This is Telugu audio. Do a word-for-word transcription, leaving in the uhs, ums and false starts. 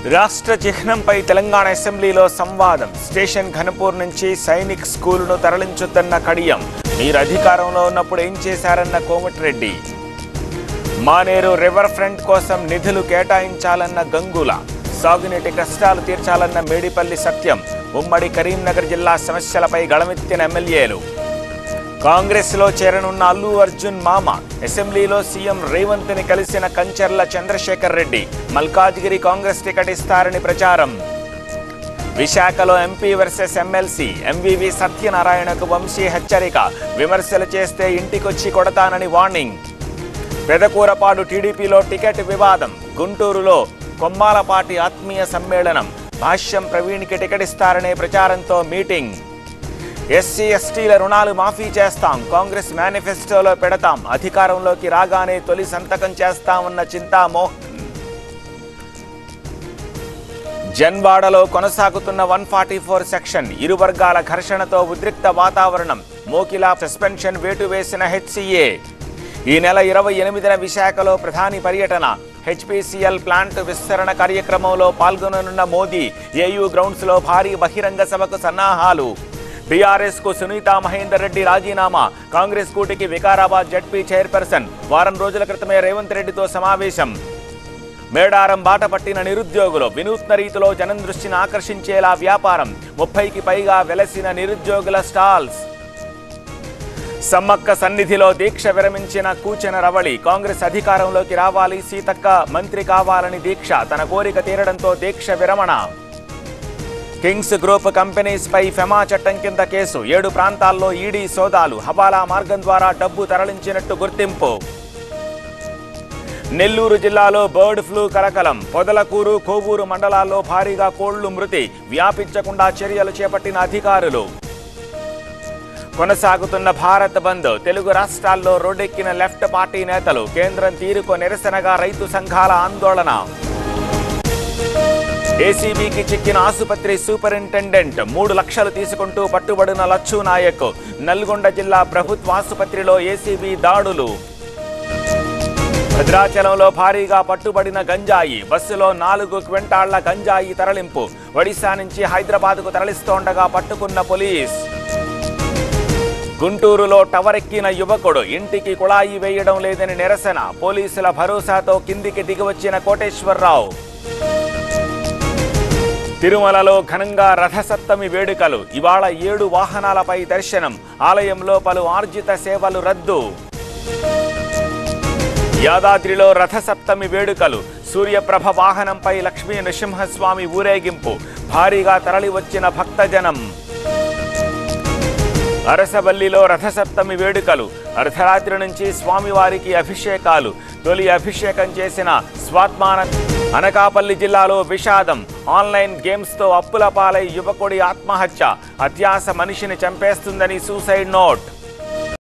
రాష్ట్ర చిహ్నంపై తెలంగాణ అసెంబ్లీలో సంవాదం. స్టేషన్ ఘనపూర్ నుంచి సైనిక్ స్కూలును తరలించొద్దన్న కడియం. మీరు అధికారంలో ఉన్నప్పుడు ఏం చేశారన్న కోమటిరెడ్డి. మానేరు రివర్ ఫ్రంట్ కోసం నిధులు కేటాయించాలన్న గంగుల. సాగునీటి కష్టాలు తీర్చాలన్న మేడిపల్లి సత్యం. ఉమ్మడి కరీంనగర్ జిల్లా సమస్యలపై గళమెత్తిన ఎమ్మెల్యేలు. కాంగ్రెస్లో చేరనున్న అల్లు అర్జున్ మామ. అసెంబ్లీలో సీఎం రేవంత్ని కలిసిన కంచర్ల చంద్రశేఖర్ రెడ్డి. మల్కాజ్గిరి కాంగ్రెస్ టికెట్ ఇస్తారని ప్రచారం. విశాఖలో ఎంపీ వర్సెస్ ఎమ్మెల్సీ. ఎంవీవీ సత్యనారాయణకు వంశీ హెచ్చరిక. విమర్శలు చేస్తే ఇంటికొచ్చి కొడతానని వార్నింగ్. పెదకూరపాడు టీడీపీలో టికెట్ వివాదం. గుంటూరులో కొమ్మాలపాటి ఆత్మీయ సమ్మేళనం. భాష్యం ప్రవీణ్కి టికెట్ ఇస్తారనే ప్రచారంతో మీటింగ్. ఎస్సీ ఎస్టీల రుణాలు మాఫీ చేస్తాం, కాంగ్రెస్ మేనిఫెస్టోలో పెడతాం, అధికారంలోకి రాగానే తొలి సంతకం చేస్తామన్న చింతామోహన్. జన్వాడలో కొనసాగుతున్న వన్ ఫార్టీ ఫోర్ సెక్షన్. ఇరు వర్గాల ఘర్షణతో ఉద్రిక్త వాతావరణం. మోకిలా సస్పెన్షన్ వేటు వేసిన హెచ్సీఏ. ఈ నెల ఇరవై ఎనిమిదిన విశాఖలో ప్రధాని పర్యటన. హెచ్పీసీఎల్ ప్లాంట్ విస్తరణ కార్యక్రమంలో పాల్గొననున్న మోదీ. ఏయూ గ్రౌండ్స్లో భారీ బహిరంగ సభకు సన్నాహాలు. బీఆర్ఎస్ కు సునీతా మహేందర్ రెడ్డి రాజీనామా. కాంగ్రెస్ కూటికి వికారాబాద్ జడ్పీ చైర్పర్సన్. వారం రోజుల క్రితమే రేవంత్ రెడ్డితో సమావేశం. మేడారం బాట పట్టిన నిరుద్యోగులు. వినూత్న రీతిలో జనం దృష్టిని ఆకర్షించేలా వ్యాపారం. ముప్పైకి పైగా వెలసిన నిరుద్యోగుల స్టాల్స్. సమ్మక్క సన్నిధిలో దీక్ష విరమించిన కూచెన రవళి. కాంగ్రెస్ అధికారంలోకి రావాలి, సీతక్క మంత్రి కావాలని దీక్ష. తన కోరిక తీరడంతో దీక్ష విరమణ. కింగ్స్ గ్రూప్ కంపెనీస్ పై ఫెమా చట్టం కింద కేసు. ఏడు ప్రాంతాల్లో ఈడీ సోదాలు. హవాలా మార్గం ద్వారా డబ్బు తరలించినట్టు గుర్తింపు. నెల్లూరు జిల్లాలో బర్డ్ ఫ్లూ కలకలం. పొదలకూరు, కోవూరు మండలాల్లో భారీగా కోళ్లు మృతి. వ్యాపించకుండా చర్యలు చేపట్టిన అధికారులు. కొనసాగుతున్న భారత్ బంద్. తెలుగు రాష్ట్రాల్లో రోడ్డెక్కిన లెఫ్ట్ పార్టీ నేతలు. కేంద్రం తీరుకు నిరసనగా రైతు సంఘాల ఆందోళన. ఏసీబీకి చిక్కిన ఆసుపత్రి సూపరింటెండెంట్. మూడు లక్షలు తీసుకుంటూ పట్టుబడిన లచ్చు నాయక్. నల్గొండ జిల్లా ప్రభుత్వ ఆసుపత్రిలో ఏసీబీ దాడులు. భద్రాచలంలో భారీగా పట్టుబడిన గంజాయి. బస్సులో నాలుగు క్వింటాళ్ల గంజాయి తరలింపు. ఒడిశా నుంచి హైదరాబాద్కు తరలిస్తోండగా పట్టుకున్న పోలీస్. గుంటూరులో టవర్ ఎక్కిన యువకుడు. ఇంటికి కుళాయి వేయడం లేదని నిరసన. పోలీసుల భరోసాతో కిందికి దిగివచ్చిన కోటేశ్వరరావు. తిరుమలలో ఘనంగా రథసప్తమి వేడుకలు. ఇవాళ ఏడు వాహనాలపై దర్శనం. ఆలయంలో పలు ఆర్జిత సేవలు రద్దు. యాదాద్రిలో రథసప్తమి వేడుకలు. సూర్యప్రభ వాహనంపై లక్ష్మీ నృసింహస్వామి ఊరేగింపు. భారీగా తరలివచ్చిన భక్తజనం. అరసవల్లిలో రథసప్తమి వేడుకలు. అర్ధరాత్రి నుంచి స్వామివారికి అభిషేకాలు. తొలి అభిషేకం చేసిన స్వాత్మాన. అనకాపల్లి జిల్లాలో విషాదం. ఆన్లైన్ గేమ్స్తో అప్పుల పాలై యువకుడి ఆత్మహత్య. అత్యాస మనిషిని చంపేస్తుందని సూసైడ్ నోట్.